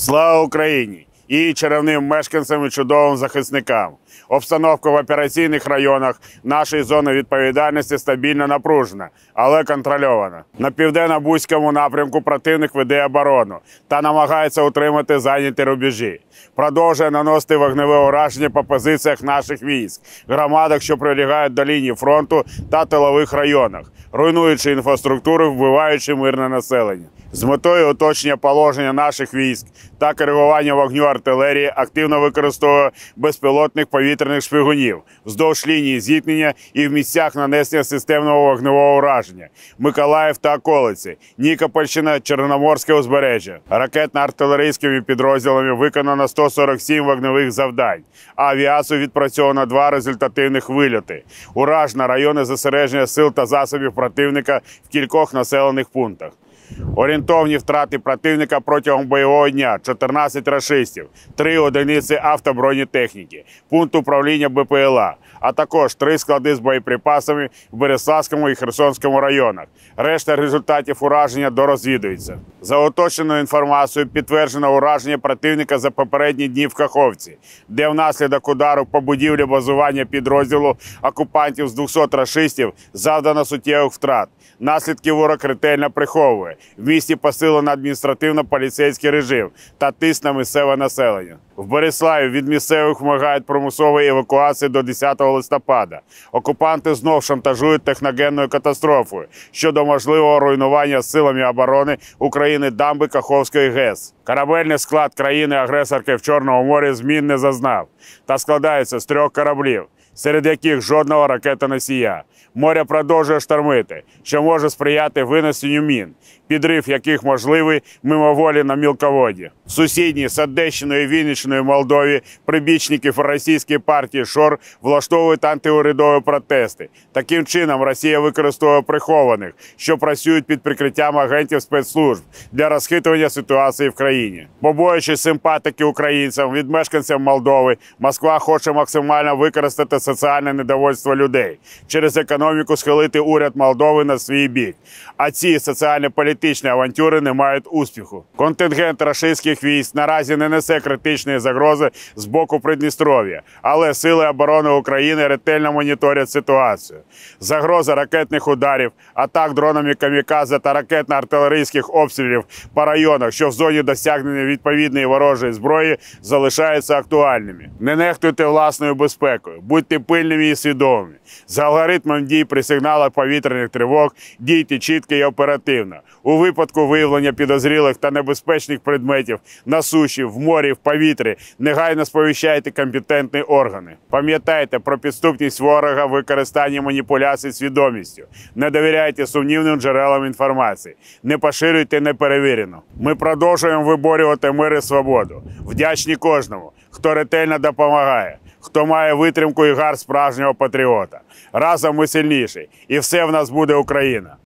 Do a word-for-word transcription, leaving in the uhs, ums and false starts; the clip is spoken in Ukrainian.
Слава Україні! І чарівним мешканцям і чудовим захисникам. Обстановка в операційних районах нашої зони відповідальності стабільно напружена, але контрольована. На південно-бузькому напрямку противник веде оборону та намагається утримати зайняті рубежі. Продовжує наносити вогневе ураження по позиціях наших військ, громадах, що прилягають до лінії фронту та тилових районах, руйнуючи інфраструктуру, вбиваючи мирне населення. З метою уточнення положення наших військ та коригування вогню артилерії активно використовує безпілотних повітряних шпигунів вздовж лінії зіткнення і в місцях нанесення системного вогневого ураження – Миколаїв та околиці, Нікопольщина, Чорноморське узбережжя. Ракетно-артилерійськими підрозділами виконано сто сорок сім вогневих завдань, а авіацію відпрацьовано два результативних вильоти. Уражено райони зосередження сил та засобів противника в кількох населених пунктах. Орієнтовні втрати противника протягом бойового дня – чотирнадцять рашистів, три одиниці автобронетехніки, пункт управління Б П Л А, а також три склади з боєприпасами в Береславському і Херсонському районах. Решта результатів ураження дорозвідується. За уточненою інформацією підтверджено ураження противника за попередні дні в Каховці, де внаслідок удару по будівлі базування підрозділу окупантів з двохсот рашистів завдано суттєвих втрат. Наслідки ворог ретельно приховує. В місті посилено адміністративно-поліцейський режим та тиск на місцеве населення. В Береславі від місцевих вимагають примусової евакуації до десятого листопада. Окупанти знов шантажують техногенною катастрофою щодо можливого руйнування силами оборони України дамби Каховської ГЕС. Корабельний склад країни-агресорки в Чорному морі змін не зазнав та складається з трьох кораблів, серед яких жодного ракетоносія. Море продовжує штормити, що може сприяти винесенню мін, підрив яких можливий мимоволі на мілководді. В сусідній з Одещиною і Вінниччиною Молдові прибічників російської партії ШОР влаштовують антиурядові протести. Таким чином Росія використовує прихованих, що працюють під прикриттям агентів спецслужб для розхитування ситуації в країні. Побоюючись симпатики українцям від мешканців Молдови, Москва хоче максимально використати соціальне недовольство людей, через економіку схилити уряд Молдови на свій бік. А ці соціально-політичні авантюри не мають успіху. Контингент рашистських військ наразі не несе критичної загрози з боку Придністров'я, але сили оборони України ретельно моніторять ситуацію. Загроза ракетних ударів, атак дронами камікадзе та ракетно-артилерійських обстрілів по районах, що в зоні досягнення відповідної ворожої зброї, залишаються актуальними. Не нехтуйте власною безпекою, будьте пильними і свідомими. За алгоритмом дій при сигналах повітряних тривог дійте чітко і оперативно. У випадку виявлення підозрілих та небезпечних предметів на суші, в морі, в повітрі негайно сповіщайте компетентні органи. Пам'ятайте про підступність ворога в використанні маніпуляцій свідомістю. Не довіряйте сумнівним джерелам інформації. Не поширюйте неперевірену. Ми продовжуємо виборювати мир і свободу. Вдячні кожному, хто ретельно допомагає, хто має витримку і гарт справжнього патріота. Разом ми сильніші, і все в нас буде Україна.